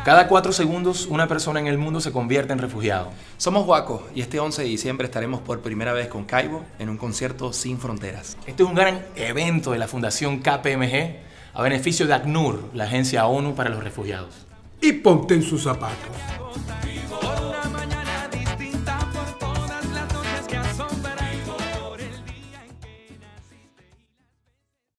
Cada 4 segundos, una persona en el mundo se convierte en refugiado. Somos Guaco y este 11 de diciembre estaremos por primera vez con Kaibo en un concierto sin fronteras. Este es un gran evento de la Fundación KPMG a beneficio de ACNUR, la agencia ONU para los refugiados. Y ponte en sus zapatos.